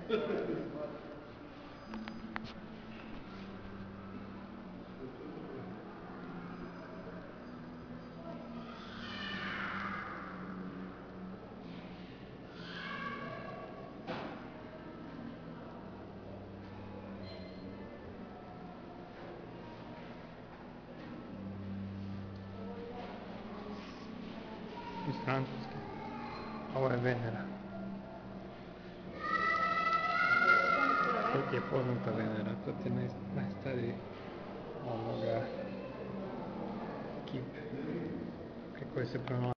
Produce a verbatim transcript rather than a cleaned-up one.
Iz Francuske. Ovo je Venera. To ti je poznata Venera, to ti je naj, najstariji ovoga kip koji se pronalazi.